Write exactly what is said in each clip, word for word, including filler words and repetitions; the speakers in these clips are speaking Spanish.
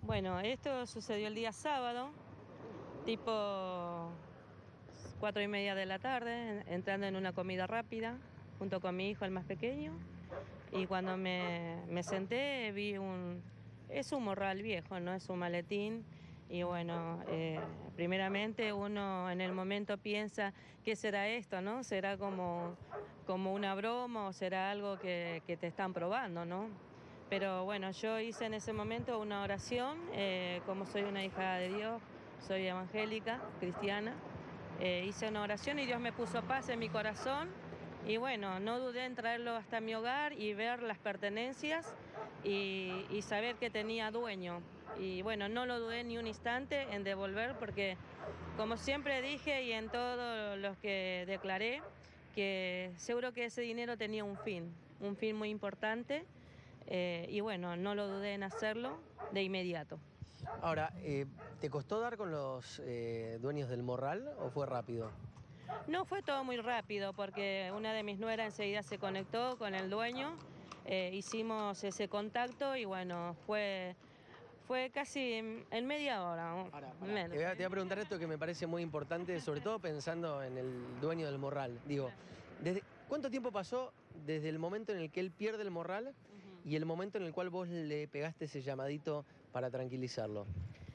Bueno, esto sucedió el día sábado, tipo cuatro y media de la tarde, en- entrando en una comida rápida, junto con mi hijo, el más pequeño, y cuando me, me senté vi un... Es un morral viejo, no es un maletín, y bueno, eh, primeramente uno en el momento piensa, ¿qué será esto, no? ¿Será como, como una broma o será algo que, que te están probando, no? Pero bueno, yo hice en ese momento una oración, eh, como soy una hija de Dios, soy evangélica, cristiana, eh, hice una oración y Dios me puso paz en mi corazón y bueno, no dudé en traerlo hasta mi hogar y ver las pertenencias y, y saber que tenía dueño. Y bueno, no lo dudé ni un instante en devolver porque como siempre dije y en todos los que declaré, que seguro que ese dinero tenía un fin, un fin muy importante, eh, y bueno, no lo dudé en hacerlo de inmediato. Ahora, eh, ¿te costó dar con los eh, dueños del morral o fue rápido? No fue todo muy rápido porque una de mis nueras enseguida se conectó con el dueño, eh, hicimos ese contacto y bueno, fue, fue casi en, en media hora, o Ahora, pará, te menos. voy a, te voy a preguntar esto que me parece muy importante, sobre todo pensando en el dueño del morral. Digo, Claro. desde, ¿cuánto tiempo pasó desde el momento en el que él pierde el morral Ujú. y el momento en el cual vos le pegaste ese llamadito para tranquilizarlo?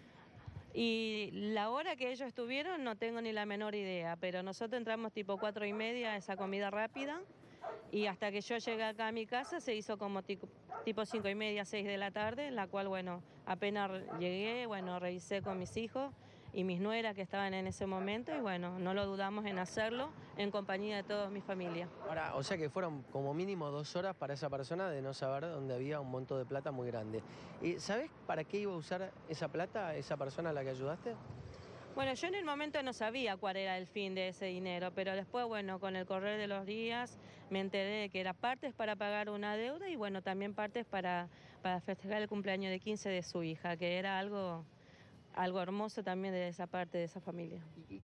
Y la hora que ellos estuvieron no tengo ni la menor idea, pero nosotros entramos tipo cuatro y media a esa comida rápida y hasta que yo llegué acá a mi casa se hizo como tico- tipo cinco y media, seis de la tarde, en la cual, bueno, apenas re- llegué, bueno, revisé con mis hijos y mis nueras que estaban en ese momento y bueno, no lo dudamos en hacerlo en compañía de toda mi familia. Ahora, o sea que fueron como mínimo dos horas para esa persona de no saber dónde había un monto de plata muy grande. Eh, ¿Sabés para qué iba a usar esa plata esa persona a la que ayudaste? Bueno, yo en el momento no sabía cuál era el fin de ese dinero, pero después, bueno, con el correr de los días me enteré de que era partes para pagar una deuda y bueno, también partes para, para festejar el cumpleaños de quince de su hija, que era algo, algo hermoso también de esa parte de esa familia. ¿Y,